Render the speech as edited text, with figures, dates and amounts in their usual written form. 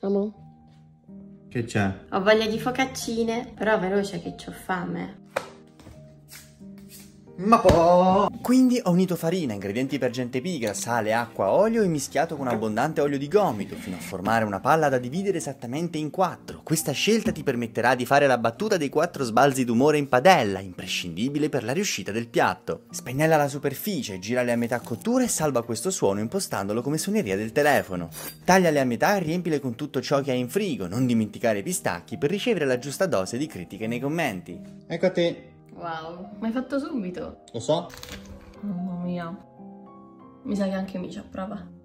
Amo. Che c'è? Ho voglia di focaccine, però veloce che c'ho fame. Quindi ho unito farina, ingredienti per gente pigra, sale, acqua, olio e mischiato con abbondante olio di gomito fino a formare una palla da dividere esattamente in 4. Questa scelta ti permetterà di fare la battuta dei 4 sbalzi d'umore in padella, imprescindibile per la riuscita del piatto. Spennella la superficie, girale a metà cottura e salva questo suono impostandolo come suoneria del telefono. Tagliale a metà e riempile con tutto ciò che hai in frigo, non dimenticare i pistacchi per ricevere la giusta dose di critiche nei commenti. Ecco a te. Wow, ma hai fatto subito? Lo so. Mamma mia. Mi sa che anche mi ci approva.